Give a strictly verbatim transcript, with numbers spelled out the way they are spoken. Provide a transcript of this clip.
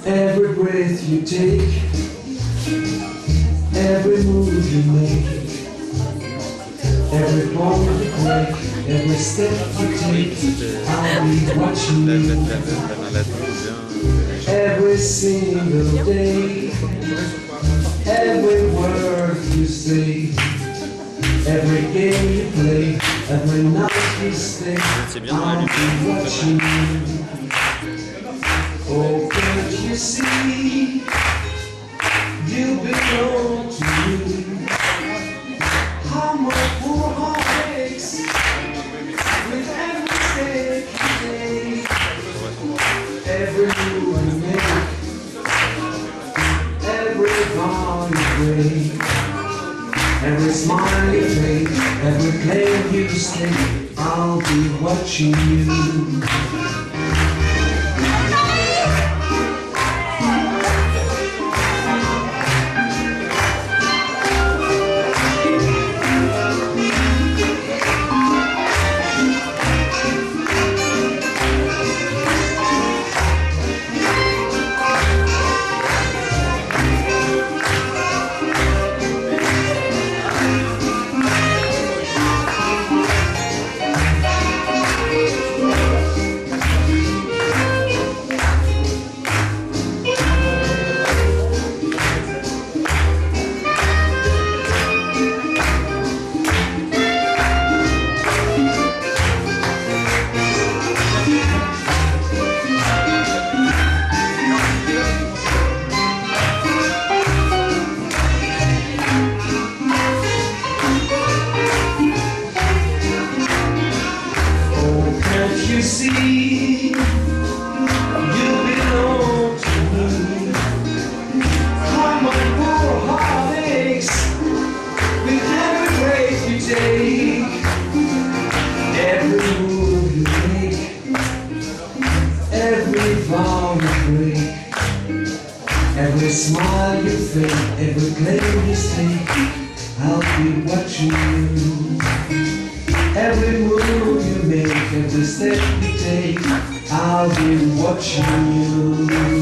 Every breath you take, every move you make, every bone you break, every step you take, I'll be watching you. Every single day, every word you say, every game you play, every night you stay, I'll be watching you. Oh, can't you see, you belong to me. How my poor heart aches with every step you take, every move you make, every vow you break, every smile you make, every claim you stake, I'll be watching you. You see, you belong to me. How my poor heart aches with every breath you take, every move you make, every vow you break, every smile you fake, every claim you stake, I'll be watching you. Every move you make, every step you take, I'll be watching you.